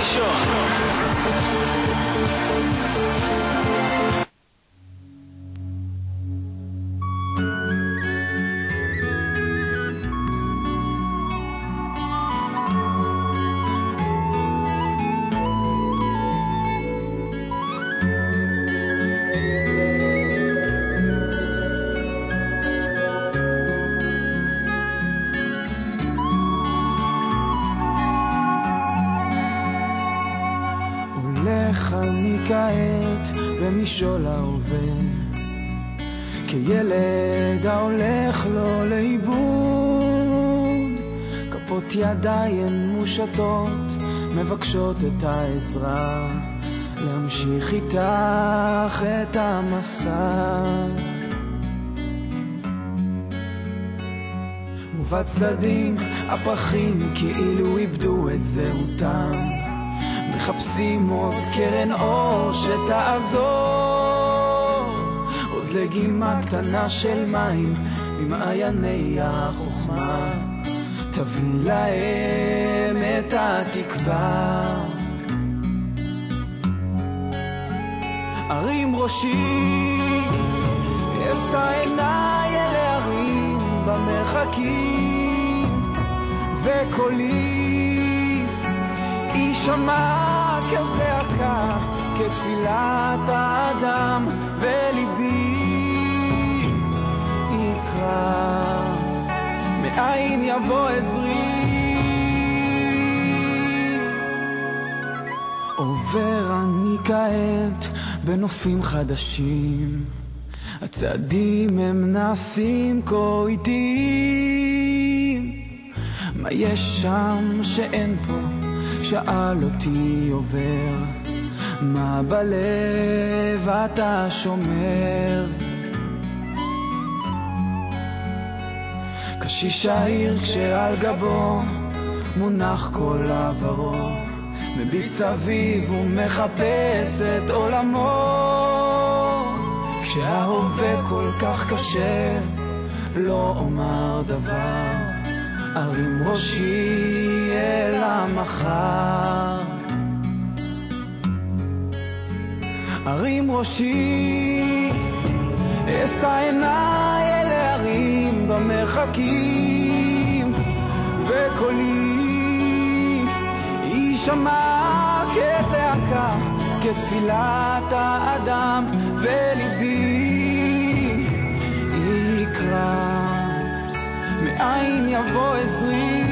ראשון. הולך אני כעת במשעול ההווה, כילד ההולך לו לאיבוד. כפות ידיי הן מושטות, מבקשות את העזרה, להמשיך איתך את המסע. ובצדדים הפרחים כאילו איבדו את זהותם, מחפשים עוד קרן אור שתעזור, עוד לגימה קטנה של מים ממעייני החוכמה, תביא להם את התקווה. הרים ראשי, אשא עיניי אל ההרים במרחקים, וקולי יישמע כזעקה, כתפילת האדם, וליבי יקרא, מאין יבוא עזרי. עובר אני כעת בנופים חדשים, הצעדים הם נעשים כה איטיים. מה יש שם שאין פה? שאל אותי עובר, מה בלב אתה שומר? קשיש העיר כשעל גבו מונח כל עברו, מביט סביב ומחפש את עולמו. כשההווה כל כך קשה לא אומר דבר, ארים ראשי אל המחר. ארים ראשי, אשא עיניי אל ההרים במרחקים, וקולי יישמע כזעקה, כתפילת האדם, וליבי יקרא, מאין יבוא עזרי.